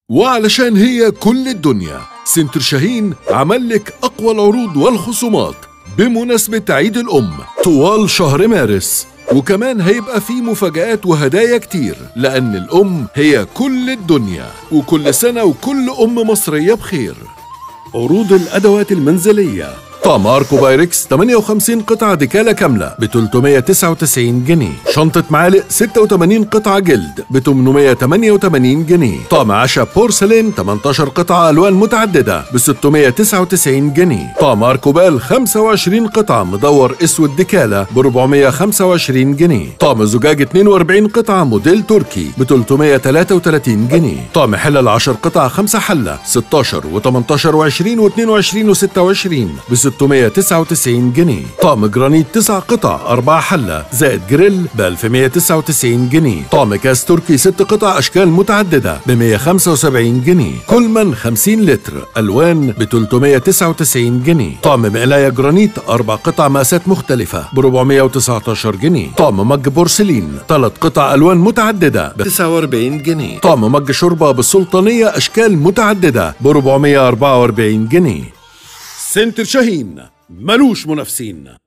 وعلشان هي كل الدنيا، سنتر شاهين عمل لك أقوى العروض والخصومات بمناسبة عيد الأم طوال شهر مارس، وكمان هيبقى فيه مفاجآت وهدايا كتير، لأن الأم هي كل الدنيا، وكل سنة وكل أم مصرية بخير. عروض الأدوات المنزلية: طقم أركو بايركس 58 قطعة ديكالة كاملة ب 399 جنيه، شنطة معالق 86 قطعة جلد ب 888 جنيه، طقم عشاء بورسلين 18 قطعة ألوان متعددة ب 699 جنيه، طقم أركوبال 25 قطعة مدور أسود ديكالة ب 425 جنيه، طقم زجاج 42 قطعة موديل تركي ب 333 جنيه، طقم حلل 10 قطع 5 حلة 16 و18 و20 و22 و26 ب 699 جنيه، طقم جرانيت 9 قطع 4 حلة زائد جريل ب 1199 جنيه، طقم كاس تركي 6 قطع أشكال متعددة ب 175 جنيه، كولمان 50 لتر ألوان ب 399 جنيه، طقم مقلاية جرانيت 4 قطع مقاسات مختلفة ب 419 جنيه، طقم مج بورسلين 3 قطع ألوان متعددة ب 49 جنيه، طقم مج شوربة بالسلطانية أشكال متعددة ب 444 جنيه. سنتر شاهين ملوش منافسين.